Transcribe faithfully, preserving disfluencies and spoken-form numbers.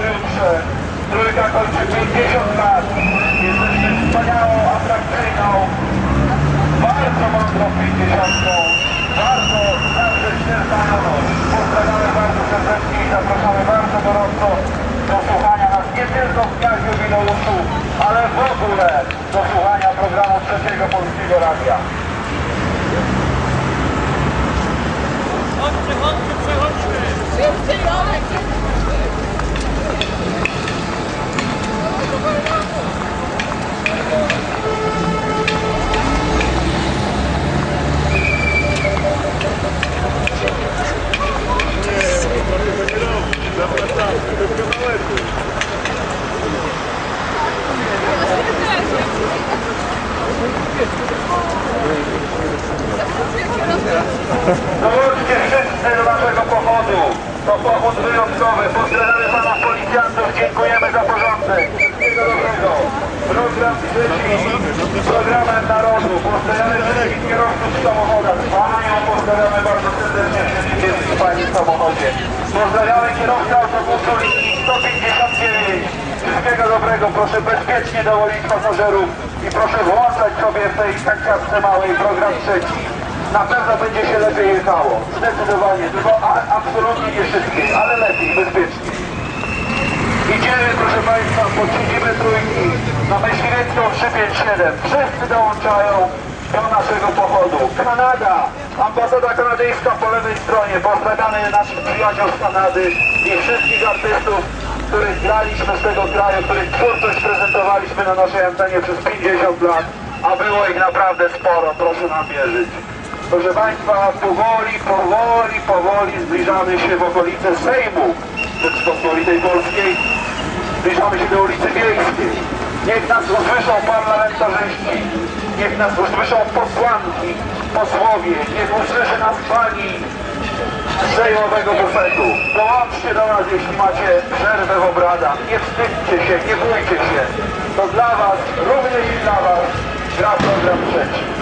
pojutrze. Trójka kończy pięćdziesiąt lat. Jesteśmy wspaniałą, atrakcyjną, bardzo mądrą pięćdziesiątką. Bardzo zawsze czerpaną. Pozdrawiamy bardzo serdecznie i zapraszamy bardzo gorąco do słuchania nas nie tylko w dniach jubileuszu, ale w ogóle do słuchania programu Trzeciego Polskiego Radia. Chodźcie, chodźcie, przechodźmy! Szybciej, Olek! Zapraszamy do kawałeku. Dołączcie wszyscy do naszego pochodu. To pochód wyjątkowy. Pozdrawiamy panów policjantów. Dziękujemy za porządek. Wszystkiego dobrego. Program trzeci. Programem narodu. Pozdrawiamy wszystkich kierowców w samochodach. Panią pozdrawiamy bardzo serdecznie. Wszystkich pani w samochodzie. Pozdrawiamy kierowcę autobusu linii sto pięćdziesiąt dziewięć. Wszystkiego dobrego. Proszę bezpiecznie dowozić pasażerów i proszę włączać sobie w tej kanciapce małej program trzeci. Na pewno będzie się lepiej jechało. Zdecydowanie. Tylko a, absolutnie nie szybciej, ale lepiej, bezpiecznie. Idziemy, proszę Państwa, pod siedzibę Trójki na Myśliwiecką trzy pięć siedem. Wszyscy dołączają do naszego pochodu. Kanada, ambasada kanadyjska po lewej stronie. Pozdrawiamy naszych przyjaciół z Kanady i wszystkich artystów, których graliśmy z tego kraju, których twórczość prezentowaliśmy na naszej antenie przez pięćdziesiąt lat, a było ich naprawdę sporo, proszę nam wierzyć. Proszę Państwa, powoli, powoli, powoli zbliżamy się w okolice Sejmu Rzeczypospolitej Polskiej. Zbliżamy się do ulicy Wiejskiej. Niech nas usłyszą parlamentarzyści, niech nas usłyszą posłanki, posłowie, niech usłyszy nas pani z sejmowego bufetu. Dołączcie do nas, jeśli macie przerwę w obradach. Nie wstydźcie się, nie bójcie się. To dla Was, również i dla Was gra program trzeci.